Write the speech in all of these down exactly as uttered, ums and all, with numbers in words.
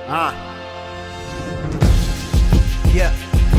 Uh. Yeah.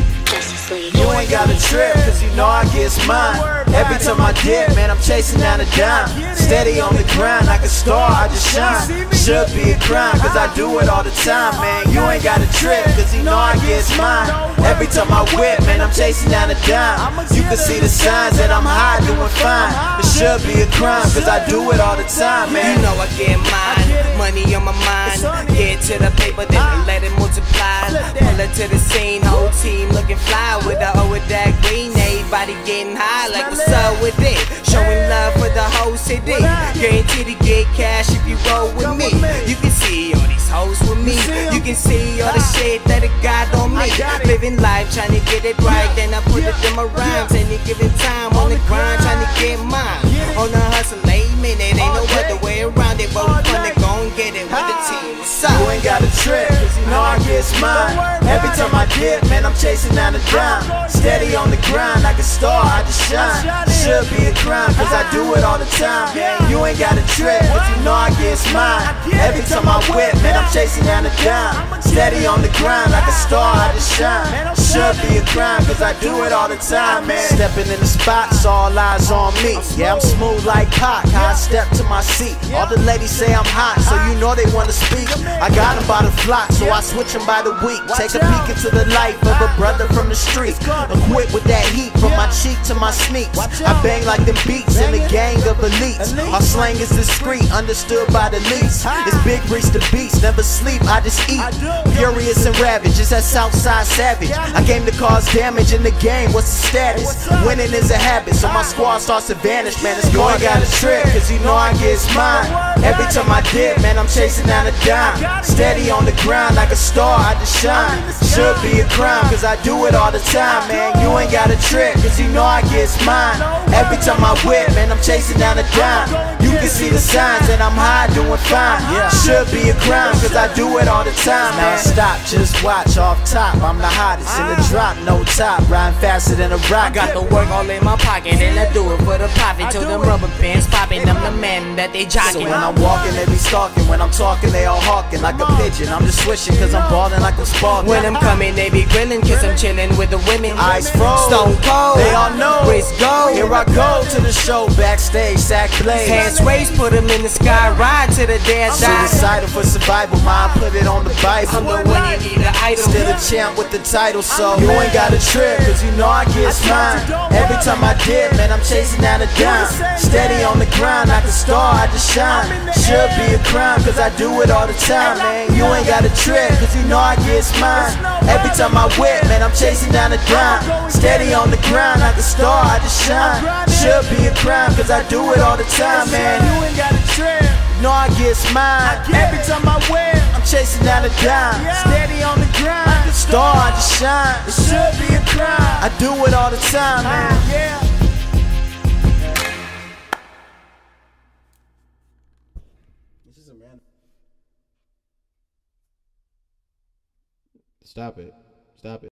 You ain't got a trip, cause you know I get mine. Every time I dip, man, I'm chasing down a dime. Steady on the grind, like a star, I just shine. Should be a crime, cause I do it all the time, man. You ain't got a trip, cause you know I get mine. Every time I whip, man, I'm chasing down a dime. You can see the signs that I'm high, doing fine. It should be a crime, cause I do it all the time, man. You know I get mine, money on my mind. Get to the paper, then I let it multiply. Pull it to the scene, whole team looking fly. With the O with that green, everybody getting high. Like what's up with it? Showing love for the whole city. Guaranteed to get cash if you roll with me. You can see all these hoes with me. You can see all the shit that it got on me. Living life, trying to get it right. Then I put it in my rhymes. Any given time on the grind, trying to get mine. On the hustle, amen. It ain't no other way around it. But we finna gon' get it with the team. What's up? You ain't got a trip, cause you know I get mine. Every time I dip, man, I'm chasing down a dime. Steady on the grind, like a star, I just shine. Should be a crime, cause I do it all the time. You ain't got a trip, cause you know I get mine. Every time I whip, man, I'm chasing down a dime. Steady on the grind, like a star, I just shine. Should be a crime, cause I do it all the time, man. Stepping in the spots, all eyes on me. Yeah, I'm smooth like Pac, how I step to my seat. All the ladies say I'm hot, so you know they wanna speak. I got them by the flock, so I switch them by the week. Take a peek into the life of a brother from the street. Equipped with that heat from my cheek to my sneaks. I bang like them beats in a gang of elites. Our slang is discreet, understood by the least. It's big reach the beats, never sleep, I just eat. Furious and ravage, it's that Southside savage. I came to cause damage in the game, what's the status? Winning is a habit, so my squad starts to vanish, man. It's going got a trip, cause you know I get mine. Every time I dip, man, I'm chasing down a dime. Steady on the grind, like a star, I just shine. Should be a crime, cause I do it all the time, man. You ain't got a trick, cause you know I get mine. Every time I whip, man, I'm chasing down a dime. You can see the signs that I'm high, doing fine. Should be a crime, cause I do it all the time, man. Now stop, just watch off top. I'm the hottest in the drop, no top. Riding faster than a rock. Got the work all in my pocket, and I do it for the profit. Till them rubber bands popping, I'm the man that they jogging. So when I'm walking, they be stalking. When I'm talking, they all hawking like a pigeon. I'm just swishing, cause I'm balling like I'm sparking. When I'm coming, they be grilling, cause I'm chilling with the women. Ice froze, Stone Cold, they all know. Wrist go. Here I go to the show, backstage, sack blaze. Hands raised, put them in the sky, ride to the day I die. Suicidal for survival, mind put it on the Bible. I'm the one you need an idol. Still a champ with the title, so you ain't got a trip, cause you know I get mine. Every time I dip, man, I'm chasing down a dime. Steady on the grind, like a star, I just shine. Should be a crime, cause I do it all the time, man. You ain't got a trip, cause you know I get mine. Every time I whip, man, I'm chasing down a dime. Steady on the grind, like a star, I just shine. Should be a crime, cause I do it all the time, man. You ain't got a trip, you know I get mine. Every time I whip, I'm chasing down a dime. Steady on the grind, like a star, I just shine. It should be a crime, I do it all the time, man. Yeah. Stop it. Stop it.